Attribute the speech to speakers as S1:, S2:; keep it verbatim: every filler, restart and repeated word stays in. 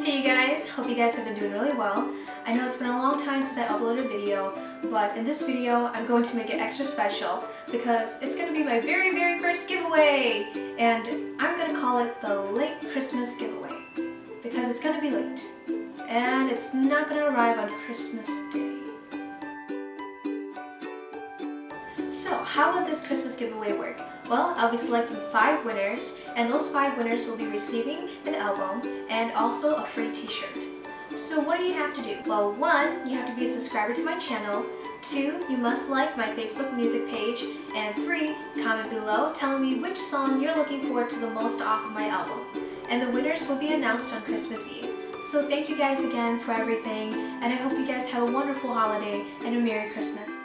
S1: Hey you guys, hope you guys have been doing really well. I know it's been a long time since I uploaded a video, but in this video I'm going to make it extra special because it's going to be my very very first giveaway, and I'm going to call it the late Christmas giveaway because it's going to be late and it's not going to arrive on Christmas Day. So how will this Christmas giveaway work? Well, I'll be selecting five winners, and those five winners will be receiving an album and also a free t-shirt. So what do you have to do? Well, one, you have to be a subscriber to my channel, two, you must like my Facebook music page, and three, comment below telling me which song you're looking forward to the most off of my album. And the winners will be announced on Christmas Eve. So thank you guys again for everything, and I hope you guys have a wonderful holiday and a Merry Christmas.